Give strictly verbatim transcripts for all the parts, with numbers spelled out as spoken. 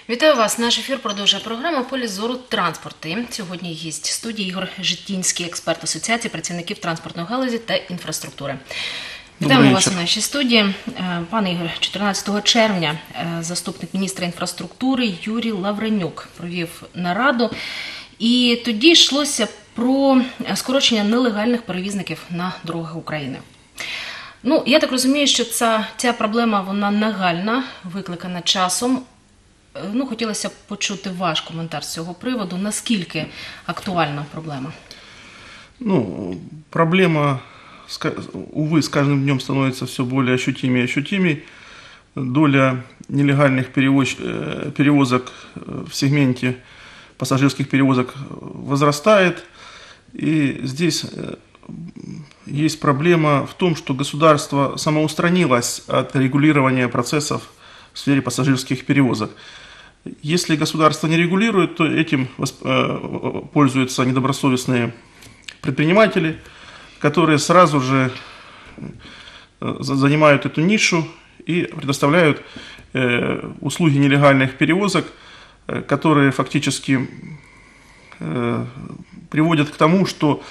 Вітаю вас. Наш ефір продовжує програма «Поле зору транспорти». Сьогодні гість студії Ігор Житінський, експерт Асоціації працівників транспортної галузі та інфраструктури. Вітаємо вас у нашій студії. Пане Ігор, чотирнадцятого червня заступник міністра інфраструктури Юрій Лавренюк провів нараду. І тоді йшлося про скорочення нелегальних перевізників на дорогах України. Ну, я так розумію, що ця, ця проблема, вона нагальна, викликана часом. Ну, хотілося б почути ваш коментар з цього приводу. Наскільки актуальна проблема? Ну, проблема, увы, с каждым днем становится все более ощутимее и ощутимее. Доля нелегальных перевоз... перевозок в сегменте пассажирских перевозок возрастает. И здесь есть проблема в том, что государство самоустранилось от регулирования процессов в сфере пассажирских перевозок. Если государство не регулирует, то этим пользуются недобросовестные предприниматели, которые сразу же занимают эту нишу и предоставляют услуги нелегальных перевозок, которые фактически приводят к тому, что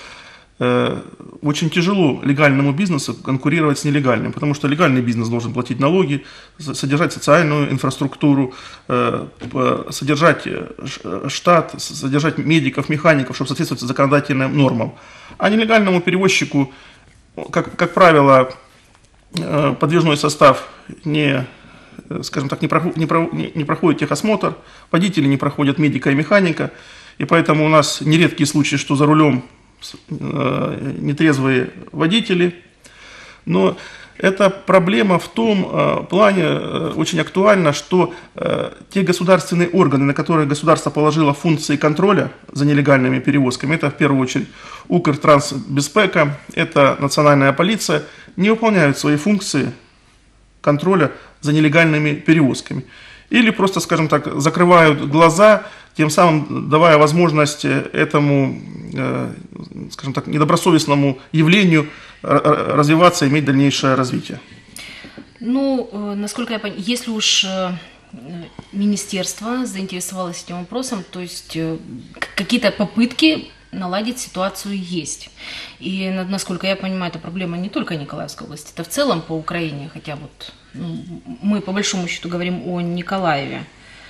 очень тяжело легальному бизнесу конкурировать с нелегальным, потому что легальный бизнес должен платить налоги, содержать социальную инфраструктуру, содержать штат, содержать медиков, механиков, чтобы соответствовать законодательным нормам. А нелегальному перевозчику, как, как правило, подвижной состав не, скажем так, не, про, не, про, не проходит техосмотр, водители не проходят медика и механика, и поэтому у нас нередкие случаи, что за рулем нетрезвые водители, но эта проблема в том плане очень актуальна, что те государственные органы, на которые государство положило функции контроля за нелегальными перевозками, это в первую очередь Укртрансбезпека, это национальная полиция, не выполняют свои функции контроля за нелегальными перевозками. Или просто, скажем так, закрывают глаза, тем самым давая возможность этому, скажем так, недобросовестному явлению развиваться, иметь дальнейшее развитие. Ну, насколько я понимаю, если уж министерство заинтересовалось этим вопросом, то есть какие-то попытки наладить ситуацию есть. И, насколько я понимаю, это проблема не только Николаевской области, это в целом по Украине, хотя вот ну, мы по большому счету говорим о Николаеве.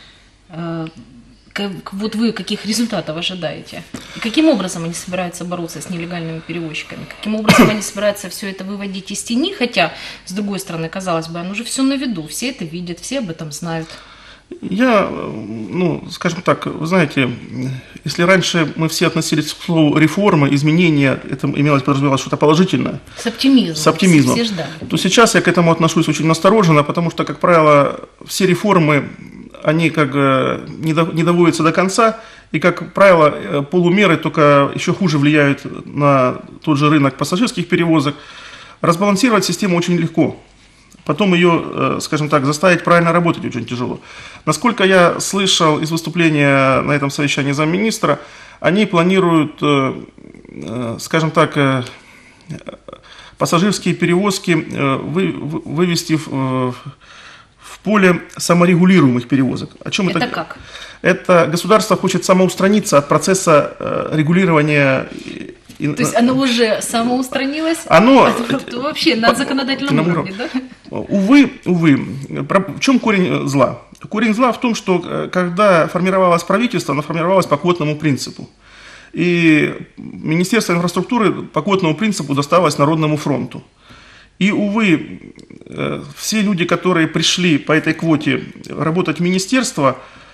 Вот вы каких результатов ожидаете? И каким образом они собираются бороться с нелегальными перевозчиками? Каким образом они собираются все это выводить из тени? Хотя, с другой стороны, казалось бы, оно же все на виду, все это видят, все об этом знают. Я, ну, скажем так, вы знаете, если раньше мы все относились к слову реформа, изменения, это имелось, подразумевалось что-то положительное. С оптимизмом. С оптимизмом. Все ждали. То сейчас я к этому отношусь очень настороженно, потому что, как правило, все реформы, они как не, до, не доводятся до конца, и, как правило, полумеры только еще хуже влияют на тот же рынок пассажирских перевозок. Разбалансировать систему очень легко. Потом ее, скажем так, заставить правильно работать очень тяжело. Насколько я слышал из выступления на этом совещании замминистра, они планируют, скажем так, пассажирские перевозки вывести в в поле саморегулируемых перевозок. О чем это? Это как? Это государство хочет самоустраниться от процесса регулирования. То есть оно уже самоустранилось? Оно вообще на законодательном уровне, да? Увы, увы. В чем корень зла? Корень зла в том, что когда формировалось правительство, оно формировалось по квотному принципу. И Министерство инфраструктуры по квотному принципу досталось Народному фронту. И, увы, все люди, которые пришли по этой квоте работать в министерство,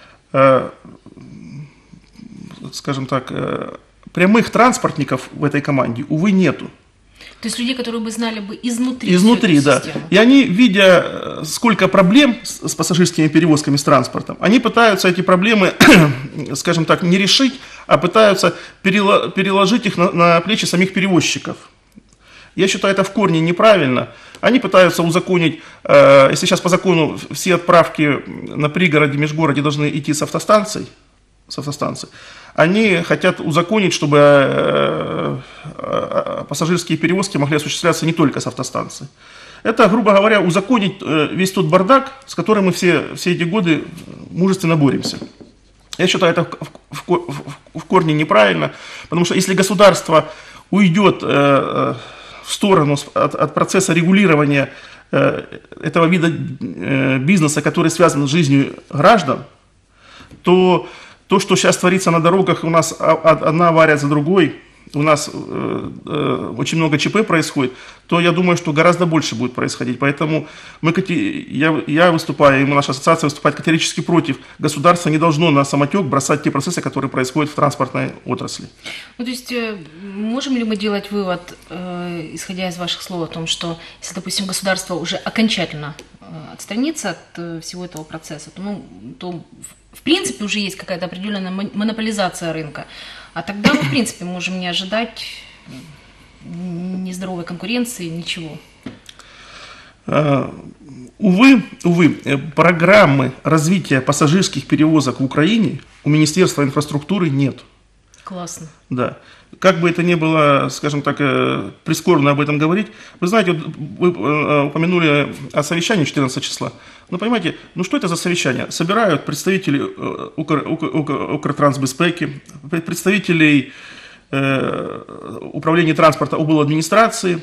скажем так, прямых транспортников в этой команде, увы, нету. То есть людей, которые бы знали бы изнутри. Изнутри, да. Систему. И они, видя, сколько проблем с, с пассажирскими перевозками, с транспортом, они пытаются эти проблемы, скажем так, не решить, а пытаются переложить их на, на плечи самих перевозчиков. Я считаю, это в корне неправильно. Они пытаются узаконить, э, если сейчас по закону все отправки на пригороде, межгороде должны идти с автостанций, с автостанций, они хотят узаконить, чтобы э, э, пассажирские перевозки могли осуществляться не только с автостанций. Это, грубо говоря, узаконить весь тот бардак, с которым мы все, все эти годы мужественно боремся. Я считаю, это в, в, в корне неправильно, потому что если государство уйдет э, в сторону от, от процесса регулирования э, этого вида э, бизнеса, который связан с жизнью граждан, то то, что сейчас творится на дорогах, у нас одна авария за другой, у нас э, э, очень много ЧП происходит, то я думаю, что гораздо больше будет происходить. Поэтому мы, я, я выступаю, и наша ассоциация выступает категорически против. Государство не должно на самотек бросать те процессы, которые происходят в транспортной отрасли. Ну, то есть, можем ли мы делать вывод, э, исходя из ваших слов, о том, что если, допустим, государство уже окончательно э, отстранится от э, всего этого процесса, то, ну, то в принципе уже есть какая-то определенная монополизация рынка, а тогда мы, в принципе, можем не ожидать нездоровой конкуренции, ничего. Увы, увы, программы развития пассажирских перевозок в Украине у Министерства инфраструктуры нет. Классно. Да. Как бы это ни было, скажем так, прискорбно об этом говорить, вы знаете, вы упомянули о совещании четырнадцатого числа. Ну, понимаете, ну что это за совещание? Собирают представителей Укр, Укр, Укр, Укртрансбезпеки, представителей э, управления транспорта обладминистрации,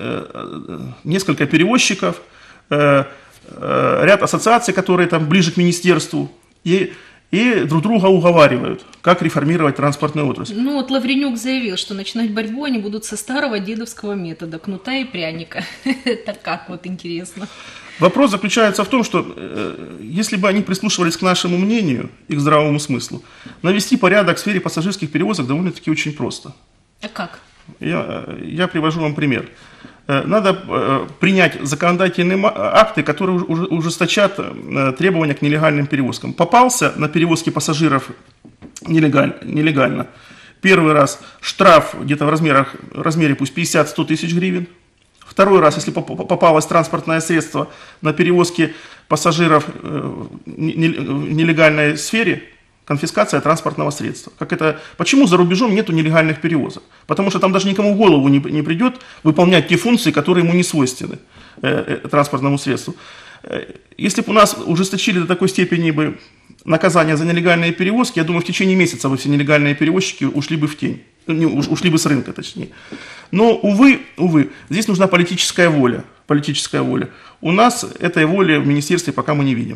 э, несколько перевозчиков, э, э, ряд ассоциаций, которые там ближе к министерству, и И друг друга уговаривают, как реформировать транспортную отрасль. Ну вот Лавренюк заявил, что начинать борьбу они будут со старого дедовского метода, кнута и пряника. Это как вот интересно. Вопрос заключается в том, что э, если бы они прислушивались к нашему мнению и к здравому смыслу, навести порядок в сфере пассажирских перевозок довольно-таки очень просто. А как? Я, я привожу вам пример. Надо э, принять законодательные акты, которые ужесточат э, требования к нелегальным перевозкам. Попался на перевозки пассажиров нелегально, нелегально. Первый раз штраф где-то в размерах, размере пусть пятьдесят-сто тысяч гривен. Второй раз, если попалось транспортное средство на перевозки пассажиров в нелегальной сфере, конфискация транспортного средства. Как это, почему за рубежом нету нелегальных перевозок? Потому что там даже никому в голову не, не придет выполнять те функции, которые ему не свойственны, э, э, транспортному средству. Э, если бы у нас ужесточили до такой степени бы наказание за нелегальные перевозки, я думаю, в течение месяца бы все нелегальные перевозчики ушли бы в тень, не, ушли бы с рынка, точнее. Но, увы, увы, здесь нужна политическая воля, политическая воля. У нас этой воли в министерстве пока мы не видим.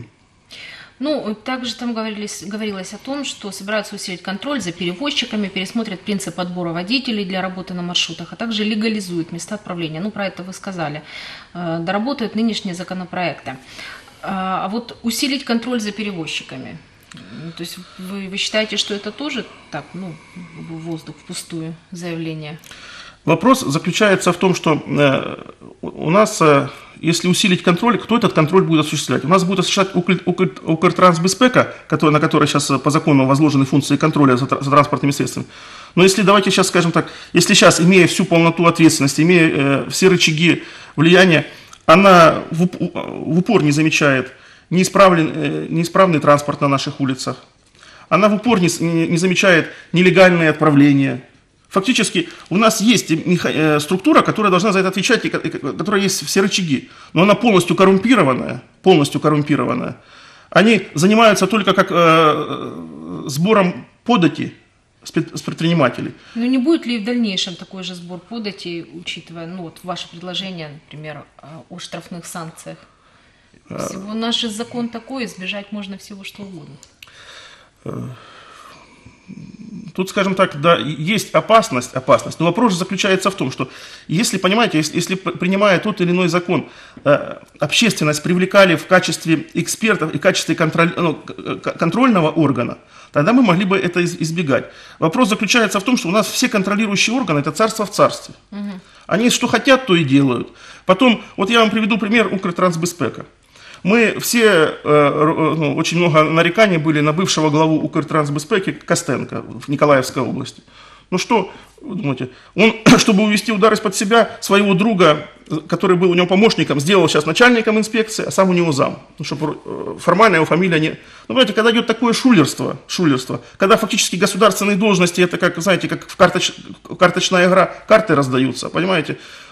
Ну, также там говорилось, говорилось о том, что собираются усилить контроль за перевозчиками, пересмотрят принцип отбора водителей для работы на маршрутах, а также легализуют места отправления. Ну, про это вы сказали. Доработают нынешние законопроекты. А вот усилить контроль за перевозчиками. То есть вы, вы считаете, что это тоже так, ну, воздух впустую заявление? Вопрос заключается в том, что э, у нас, э, если усилить контроль, кто этот контроль будет осуществлять? У нас будет осуществлять Укр, Укр, Укртрансбезпека, который, на которой сейчас по закону возложены функции контроля за, за транспортными средствами. Но если, давайте сейчас скажем так, если сейчас, имея всю полноту ответственности, имея э, все рычаги влияния, она в, в упор не замечает неисправный, э, неисправный транспорт на наших улицах, она в упор не, не, не замечает нелегальные отправления. Фактически у нас есть структура, которая должна за это отвечать, и которая есть все рычаги, но она полностью коррумпированная, полностью коррумпированная. Они занимаются только как э, сбором подати с предпринимателей. Но не будет ли в дальнейшем такой же сбор подати, учитывая, ну вот ваше предложение, например, о штрафных санкциях? Всего наш закон такой, избежать можно всего что угодно. Тут, скажем так, да, есть опасность, опасность, но вопрос же заключается в том, что если, понимаете, если, если принимая тот или иной закон, э, общественность привлекали в качестве экспертов и в качестве контроль, ну, контрольного органа, тогда мы могли бы это избегать. Вопрос заключается в том, что у нас все контролирующие органы – это царство в царстве. Угу. Они что хотят, то и делают. Потом, вот я вам приведу пример Укртрансбезпека. Мы все, э, ну, очень много нареканий были на бывшего главу Укртрансбезпеки Костенко в Николаевской области. Ну что, вы думаете, он, чтобы увести удар из-под себя, своего друга, который был у него помощником, сделал сейчас начальником инспекции, а сам у него зам. Ну, чтобы формально его фамилия не... Ну, понимаете, когда идет такое шулерство, шулерство, когда фактически государственные должности, это как, знаете, как в карточ... карточная игра, карты раздаются, понимаете?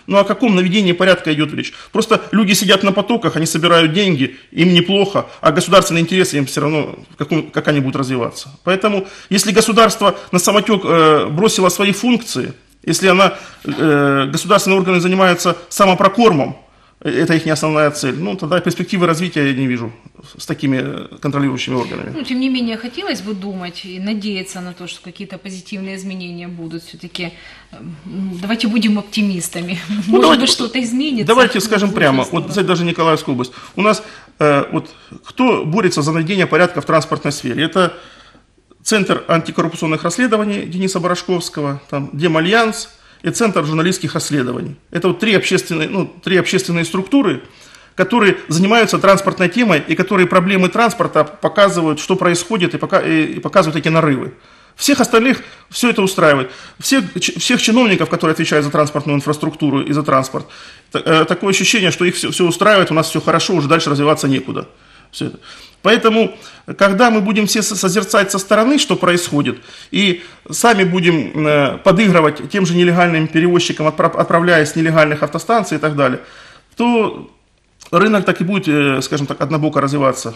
Ну о каком наведении порядка идет речь? Просто люди сидят на потоках, они собирают деньги, им неплохо, а государственные интересы им все равно, как, он, как они будут развиваться. Поэтому, если государство на самотек э, бросило свои функции, если она, э, государственные органы занимаются самопрокормом, это их не основная цель, ну тогда перспективы развития я не вижу с такими контролирующими органами. Ну, тем не менее, хотелось бы думать и надеяться на то, что какие-то позитивные изменения будут. Все-таки давайте будем оптимистами. Ну, Может давайте, быть, что-то изменится. Давайте скажем прямо, вот взять даже Николаевскую область. У нас э, вот, кто борется за наведение порядка в транспортной сфере? Это Центр антикоррупционных расследований Дениса Барашковского, там Демальянс и Центр журналистских расследований. Это вот три общественные, ну, три общественные структуры, которые занимаются транспортной темой и которые проблемы транспорта показывают, что происходит, и, пока, и показывают эти нарывы. Всех остальных все это устраивает. Всех, всех чиновников, которые отвечают за транспортную инфраструктуру и за транспорт, такое ощущение, что их все, все устраивает, у нас все хорошо, уже дальше развиваться некуда. Все это. Поэтому, когда мы будем все созерцать со стороны, что происходит, и сами будем подыгрывать тем же нелегальным перевозчикам, отправляя с нелегальных автостанций и так далее, то рынок так и будет, скажем так, однобоко развиваться.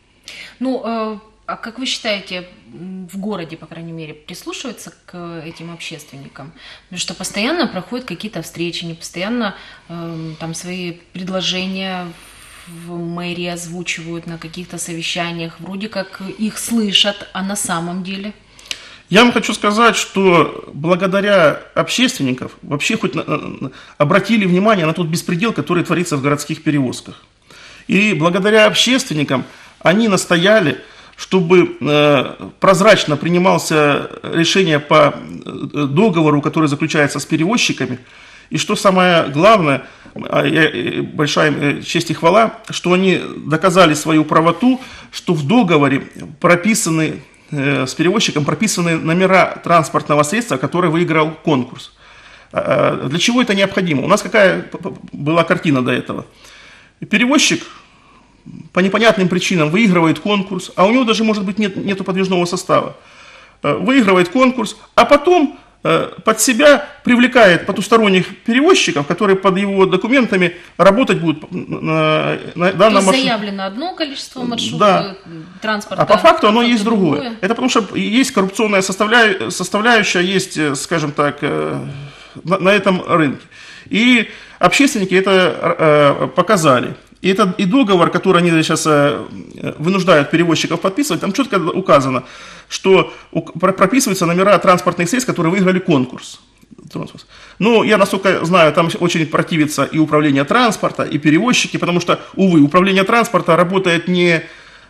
Ну, а как вы считаете, в городе, по крайней мере, прислушиваются к этим общественникам? Потому что постоянно проходят какие-то встречи, они постоянно там свои предложения в мэрии озвучивают на каких-то совещаниях, вроде как их слышат, а на самом деле? Я вам хочу сказать, что благодаря общественникам вообще хоть на, на, обратили внимание на тот беспредел, который творится в городских перевозках. И благодаря общественникам они настояли, чтобы э, прозрачно принимался решение по договору, который заключается с перевозчиками. И что самое главное, большая честь и хвала, что они доказали свою правоту, что в договоре прописаны, с перевозчиком прописаны номера транспортного средства, который выиграл конкурс. Для чего это необходимо? У нас какая была картина до этого? Перевозчик по непонятным причинам выигрывает конкурс, а у него даже, может быть, нет, нету подвижного состава. Выигрывает конкурс, а потом под себя привлекает потусторонних перевозчиков, которые под его документами работать будут на, на данном маршруте. Заявлено одно количество маршрутов, да. Транспорта. А по факту оно есть другое. другое. Это потому что есть коррупционная составля... составляющая, есть, скажем так, на, на этом рынке. И общественники это показали. И этот и договор, который они сейчас вынуждают перевозчиков подписывать, там четко указано, что прописываются номера транспортных средств, которые выиграли конкурс. Ну, я, насколько знаю, там очень противится и управление транспорта, и перевозчики, потому что, увы, управление транспорта работает не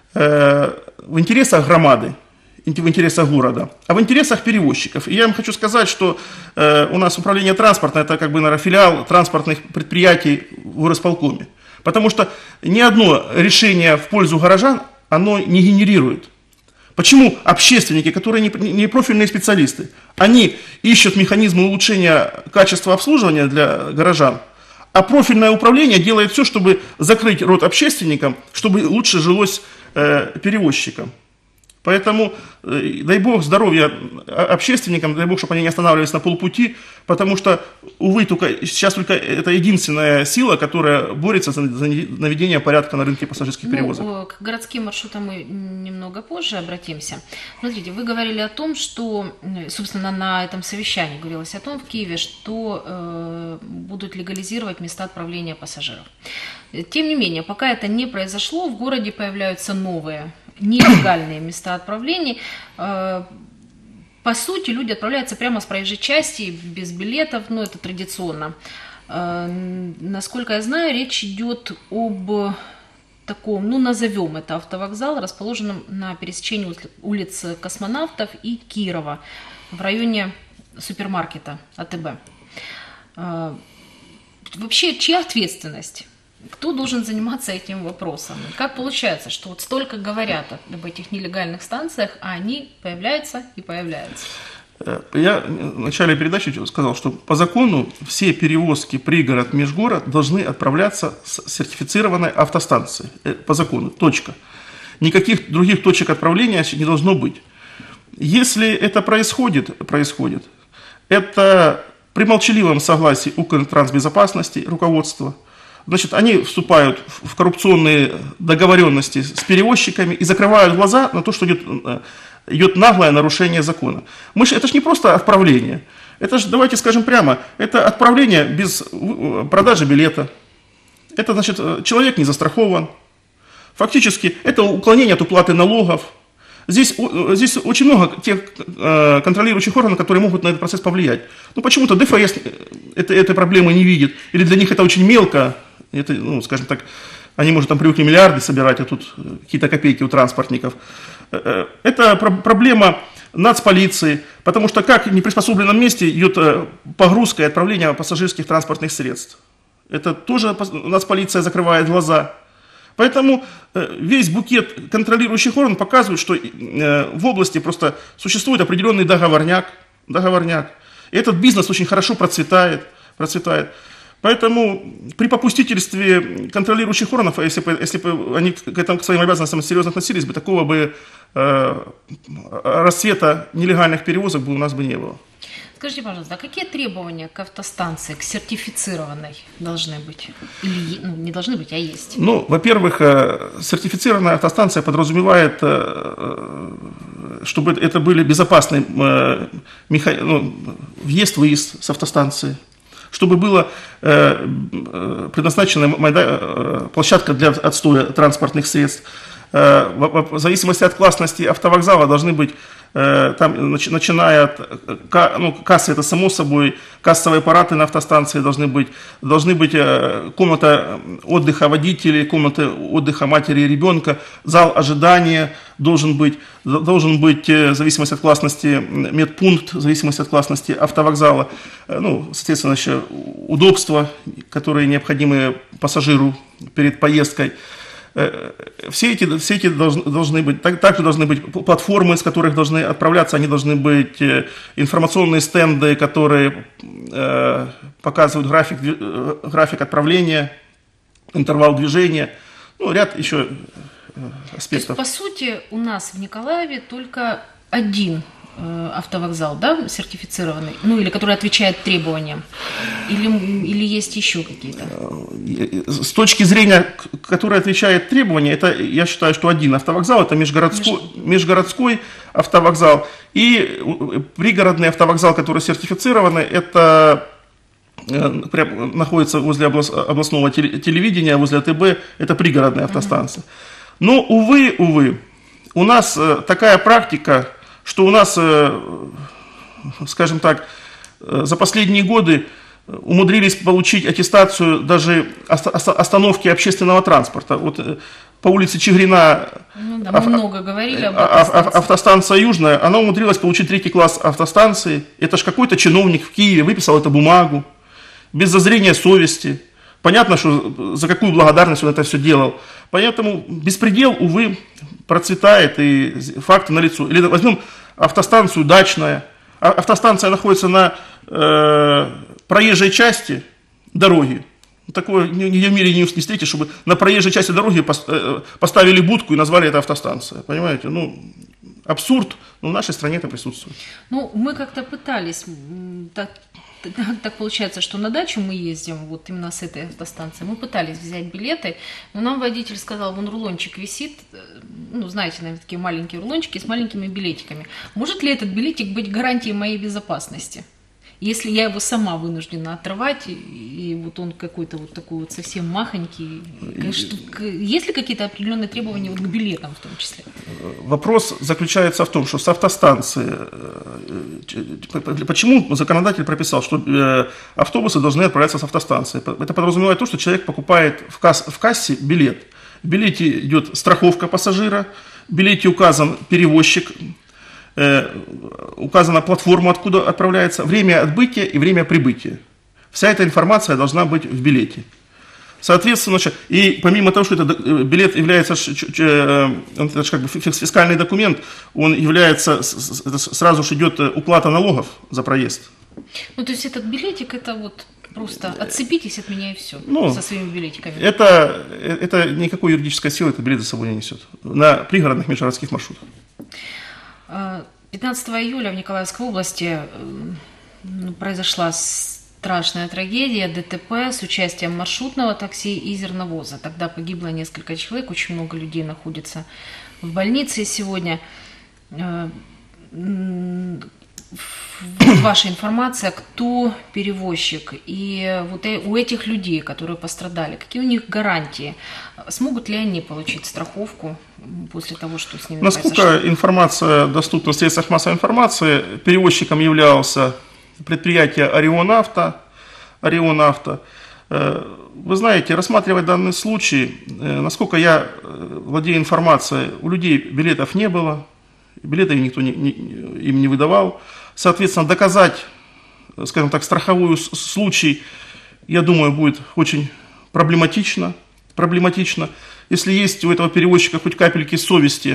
э, в интересах громады, в интересах города, а в интересах перевозчиков. И я вам хочу сказать, что э, у нас управление транспорта, это как бы, наверное, филиал транспортных предприятий в горосполкоме. Потому что ни одно решение в пользу горожан, оно не генерирует. Почему общественники, которые не профильные специалисты, они ищут механизмы улучшения качества обслуживания для горожан, а профильное управление делает все, чтобы закрыть рот общественникам, чтобы лучше жилось э, перевозчикам. Поэтому э, дай бог здоровья общественникам, дай бог, чтобы они не останавливались на полпути, потому что, увы, только, сейчас только это единственная сила, которая борется за, за наведение порядка на рынке пассажирских ну, перевозок. К городским маршрутам мы немного позже обратимся. Смотрите, вы говорили о том, что, собственно, на этом совещании говорилось о том в Киеве, что э, будут легализировать места отправления пассажиров. Тем не менее, пока это не произошло, в городе появляются новые нелегальные места отправлений. По сути, люди отправляются прямо с проезжей части, без билетов, но это традиционно. Насколько я знаю, речь идет об таком, ну назовем это автовокзал, расположенном на пересечении улиц Космонавтов и Кирова, в районе супермаркета АТБ. Вообще, чья ответственность? Кто должен заниматься этим вопросом? Как получается, что вот столько говорят об этих нелегальных станциях, а они появляются и появляются? Я в начале передачи сказал, что по закону все перевозки пригород, межгород должны отправляться с сертифицированной автостанции. По закону, точка. Никаких других точек отправления не должно быть. Если это происходит, происходит это при молчаливом согласии Укртрансбезопасности, руководства, значит, они вступают в коррупционные договоренности с перевозчиками и закрывают глаза на то, что идет, идет наглое нарушение закона. Мы ж, это же не просто отправление. Это же, давайте скажем прямо, это отправление без продажи билета. Это, значит, человек не застрахован. Фактически, это уклонение от уплаты налогов. Здесь, здесь очень много тех э, контролирующих органов, которые могут на этот процесс повлиять. Но почему-то ДФС это, этой проблемы не видит. Или для них это очень мелко. Это, ну, скажем так, они, может, там привыкли миллиарды собирать, а тут какие-то копейки у транспортников. Это проблема нацполиции, потому что как в неприспособленном месте идет погрузка и отправление пассажирских транспортных средств. Это тоже нацполиция закрывает глаза. Поэтому весь букет контролирующих органов показывает, что в области просто существует определенный договорняк. договорняк. И этот бизнес очень хорошо процветает. процветает. Поэтому при попустительстве контролирующих органов, если бы, если бы они к, этому, к своим обязанностям серьезно относились, бы, такого бы э, расцвета нелегальных перевозок бы у нас бы не было. Скажите, пожалуйста, а какие требования к автостанции, к сертифицированной должны быть? Или ну, не должны быть, а есть? Ну, во-первых, сертифицированная автостанция подразумевает, чтобы это были безопасные меха... ну, въезд-выезд с автостанции, чтобы была предназначена площадка для отстоя транспортных средств. В зависимости от классности автовокзала должны быть, там, начиная от ну, кассы, это само собой, кассовые аппараты на автостанции должны быть, должны быть комната отдыха водителей, комната отдыха матери и ребенка, зал ожидания должен быть, должен быть, в зависимости от классности, медпункт, в зависимости от классности автовокзала, ну, соответственно, еще удобства, которые необходимы пассажиру перед поездкой. Все эти, все эти должны, должны быть, также должны быть платформы, с которых должны отправляться, они должны быть информационные стенды, которые э, показывают график, график отправления, интервал движения, ну, ряд еще аспектов. То есть, по сути, у нас в Николаеве только один автовокзал, да, сертифицированный, ну или который отвечает требованиям, или, или есть еще какие-то? С точки зрения, который отвечает требованиям, это, я считаю, что один автовокзал, это межгородской, Меж... межгородской автовокзал, и пригородный автовокзал, который сертифицированный, это прям находится возле облас, областного телевидения, возле АТБ, это пригородная автостанция. Uh-huh. Но, увы, увы, у нас такая практика, что у нас, скажем так, за последние годы умудрились получить аттестацию даже остановки общественного транспорта. Вот по улице Чигрина, ну, да, мы ав- много говорили об ав- автостанция Южная, она умудрилась получить третий класс автостанции. Это ж какой-то чиновник в Киеве выписал эту бумагу, без зазрения совести. Понятно, что за какую благодарность он это все делал. Поэтому беспредел, увы, процветает, и факты налицо. Или возьмем автостанцию Дачная. Автостанция находится на э, проезжей части дороги. Такое нигде в мире не встретишь, чтобы на проезжей части дороги поставили будку и назвали это автостанция. Понимаете? Ну, абсурд, но в нашей стране это присутствует. Ну, мы как-то пытались... Так, так получается, что на дачу мы ездим вот именно с этой автостанции. Мы пытались взять билеты, но нам водитель сказал, вон рулончик висит, ну, знаете, наверное, такие маленькие рулончики с маленькими билетиками. Может ли этот билетик быть гарантией моей безопасности? Если я его сама вынуждена отрывать, и, и вот он какой-то вот такой вот совсем махонький, что, есть ли какие-то определенные требования вот к билетам в том числе? Вопрос заключается в том, что с автостанции, почему законодатель прописал, что автобусы должны отправляться с автостанции? Это подразумевает то, что человек покупает в, касс, в кассе билет. В билете идет страховка пассажира, в билете указан перевозчик, указана платформа, откуда отправляется, время отбытия и время прибытия. Вся эта информация должна быть в билете. Соответственно, и помимо того, что этот билет является, это же как бы фискальный документ, он является, сразу же идет уплата налогов за проезд. Ну, то есть этот билетик, это вот просто отцепитесь от меня и все, ну, со своими билетиками. Это, это никакой юридической силы этот билет за собой не несет на пригородных межгородских маршрутах. пятнадцатого июля в Николаевской области произошла страшная трагедия, ДТП с участием маршрутного такси и зерновоза. Тогда погибло несколько человек, очень много людей находится в больнице сегодня. Вот ваша информация, кто перевозчик, и вот у этих людей, которые пострадали, какие у них гарантии? Смогут ли они получить страховку после того, что с ними Насколько произошло? информация доступна в средствах массовой информации, перевозчиком являлся предприятие «Орион Авто». «Орион Авто». Вы знаете, рассматривая данный случай, насколько я владею информацией, у людей билетов не было, билеты никто не, не, им не выдавал. Соответственно, доказать, скажем так, страховой случай, я думаю, будет очень проблематично. проблематично. Если есть у этого перевозчика хоть капельки совести,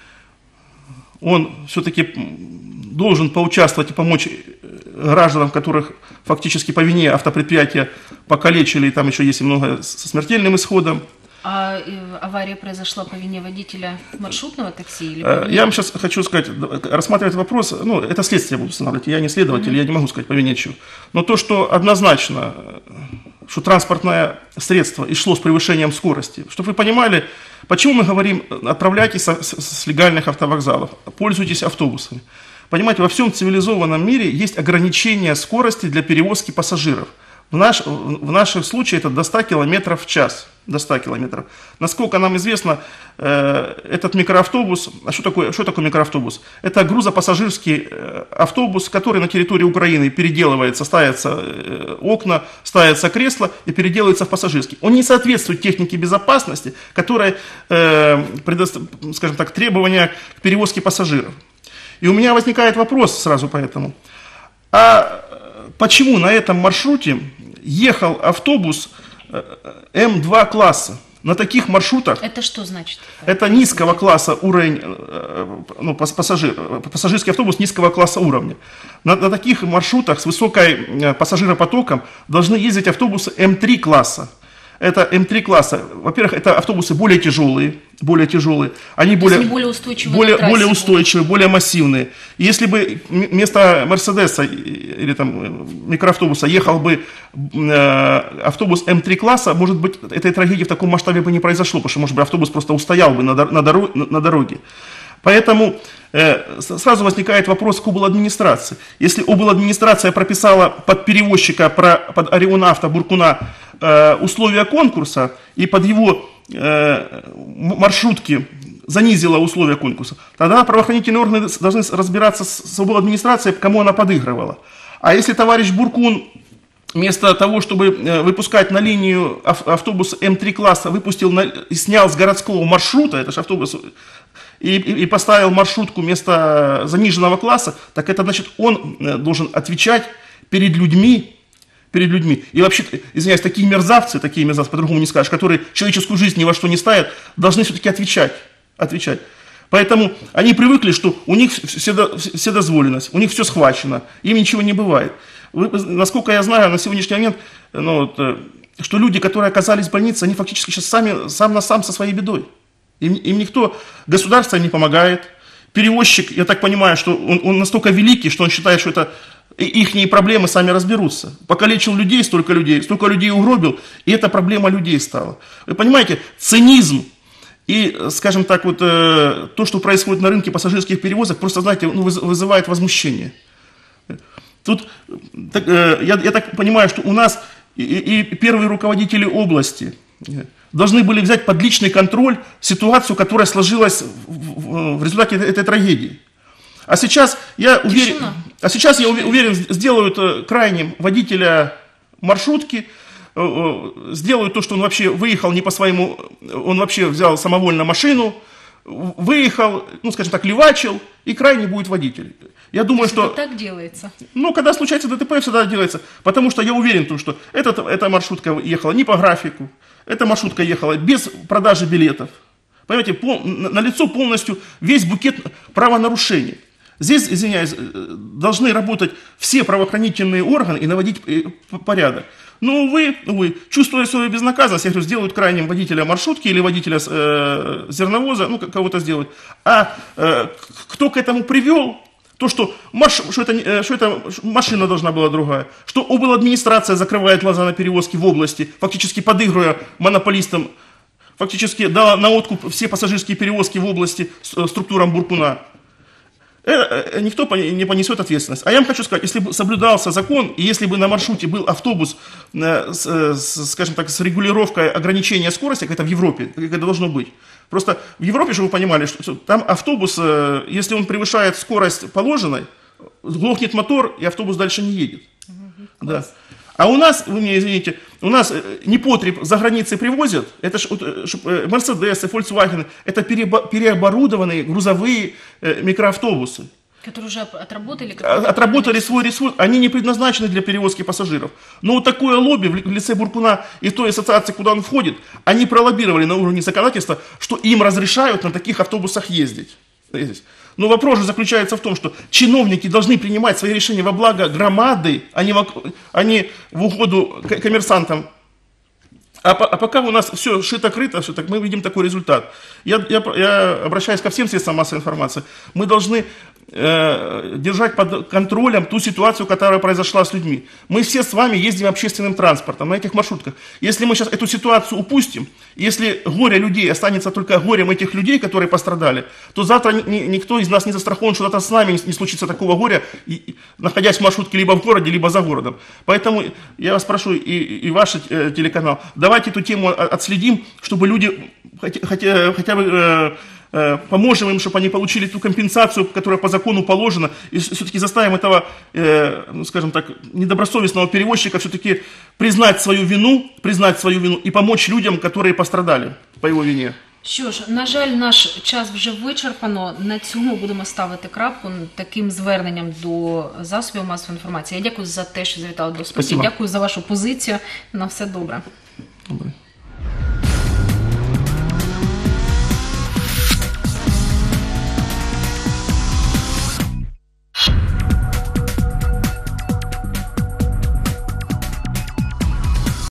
он все-таки должен поучаствовать и помочь гражданам, которых фактически по вине автопредприятия покалечили, и там еще есть и много со смертельным исходом. А авария произошла по вине водителя маршрутного такси? Или по вине... Я вам сейчас хочу сказать, рассматривать вопрос, ну, это следствие буду устанавливать, я не следователь, mm-hmm. я не могу сказать по вине чего. Но то, что однозначно, что транспортное средство и шло с превышением скорости, чтобы вы понимали, почему мы говорим, отправляйтесь с, с, с легальных автовокзалов, пользуйтесь автобусами. Понимаете, во всем цивилизованном мире есть ограничение скорости для перевозки пассажиров. В, наш, в нашем случае это до ста километров в час. До ста километров. Насколько нам известно, э, этот микроавтобус, а что такое, что такое микроавтобус? Это грузопассажирский э, автобус, который на территории Украины переделывается, ставятся э, окна, ставятся кресла и переделывается в пассажирский. Он не соответствует технике безопасности, которая, э, предо, скажем так, требования к перевозке пассажиров. И у меня возникает вопрос сразу поэтому. А почему на этом маршруте ехал автобус эм два класса? На таких маршрутах... Это что значит? Это низкого класса уровень, ну, пассажир, пассажирский автобус низкого класса уровня. На, на таких маршрутах с высокой пассажиропотоком должны ездить автобусы эм три класса. Это эм три класса. Во-первых, это автобусы более тяжелые, более тяжелые. Они более, более устойчивые, более, более устойчивые, более массивные. Если бы вместо Мерседеса или там микроавтобуса ехал бы э, автобус эм три класса, может быть, этой трагедии в таком масштабе бы не произошло, потому что, может быть, автобус просто устоял бы на, на, дорог, на дороге. Поэтому э, сразу возникает вопрос к обладминистрации. Если обладминистрация прописала под перевозчика, про, под Орион Авто, Буркуна, э, условия конкурса и под его э, маршрутки занизила условия конкурса, тогда правоохранительные органы должны разбираться с, с обладминистрацией, кому она подыгрывала. А если товарищ Буркун вместо того, чтобы выпускать на линию автобус эм три класса, выпустил на, снял с городского маршрута, это же автобус, и, и, и поставил маршрутку вместо заниженного класса, так это значит, он должен отвечать перед людьми, перед людьми. И вообще, извиняюсь, такие мерзавцы, такие мерзавцы, по-другому не скажешь, которые человеческую жизнь ни во что не ставят, должны все-таки отвечать, отвечать. Поэтому они привыкли, что у них вседозволенность, у них все схвачено, им ничего не бывает. Вы, насколько я знаю, на сегодняшний момент, ну, вот, что люди, которые оказались в больнице, они фактически сейчас сами, сам на сам со своей бедой. Им, им никто, государство не помогает. Перевозчик, я так понимаю, что он, он настолько великий, что он считает, что это их проблемы сами разберутся. Покалечил людей, столько людей, столько людей угробил, и это проблема людей стала. Вы понимаете, цинизм и, скажем так, вот, э, то, что происходит на рынке пассажирских перевозок, просто, знаете, ну, вызывает возмущение. Тут, так, э, я, я так понимаю, что у нас и, и первые руководители области должны были взять под личный контроль ситуацию, которая сложилась в, в, в результате этой, этой трагедии. А сейчас я уверен, а сейчас я уверен, сделают крайним водителя маршрутки, сделают то, что он вообще выехал не по своему, он вообще взял самовольно машину, выехал, ну, скажем так, левачил, и крайний будет водитель. Я думаю, Если что... это так делается. Ну, когда случается ДТП, всегда делается. Потому что я уверен в том, что этот, эта маршрутка ехала не по графику, эта маршрутка ехала без продажи билетов. Понимаете, пол, налицо полностью весь букет правонарушений. Здесь, извиняюсь, должны работать все правоохранительные органы и наводить порядок. Но, увы, увы, чувствуя свою безнаказанность, я говорю, сделают крайним водителя маршрутки или водителя э, зерновоза, ну, кого-то сделают. А э, кто к этому привел, То, что, маш, что, это, что это машина должна была другая, что обладминистрация закрывает глаза на перевозки в области, фактически подыгрывая монополистам, фактически дала на откуп все пассажирские перевозки в области структурам Буркуна. Это, никто не понесет ответственность. А я вам хочу сказать, если бы соблюдался закон, и если бы на маршруте был автобус, с, с, скажем так, с регулировкой ограничения скорости, как это в Европе, как это должно быть. Просто в Европе, чтобы вы понимали, что там автобус, если он превышает скорость положенной, глохнет мотор, и автобус дальше не едет. Угу, да. А у нас, вы меня извините, у нас непотреб за границей привозят, это ж Мерседесы, Volkswagen, это переоборудованные грузовые микроавтобусы. Которые уже отработали? Отработали свой ресурс, они не предназначены для перевозки пассажиров. Но вот такое лобби в лице Буркуна и той ассоциации, куда он входит, они пролоббировали на уровне законодательства, что им разрешают на таких автобусах ездить. Но вопрос же заключается в том, что чиновники должны принимать свои решения во благо громады, а не в, а не в угоду коммерсантам. А, а пока у нас все шито-крыто, все так, мы видим такой результат. Я, я, я обращаюсь ко всем средствам массовой информации. Мы должны э, держать под контролем ту ситуацию, которая произошла с людьми. Мы все с вами ездим общественным транспортом на этих маршрутках. Если мы сейчас эту ситуацию упустим, если горе людей останется только горем этих людей, которые пострадали, то завтра ни, ни, никто из нас не застрахован, что завтра с нами не, не случится такого горя, и, и, находясь в маршрутке либо в городе, либо за городом. Поэтому я вас прошу, и, и ваш э, телеканал, давайте эту тему отследим, чтобы люди хотя, хотя, хотя бы э, э, поможем им, чтобы они получили ту компенсацию, которая по закону положена, и все-таки заставим этого, э, ну, скажем так, недобросовестного перевозчика все-таки признать свою вину, признать свою вину и помочь людям, которые пострадали по его вине. Що ж, на жаль, наш час вже вичерпано. На цьому будемо ставити крапку таким зверненням до засобів масової інформації. Я дякую за те, що завітали до студії. Дякую за вашу позицію. На все добре.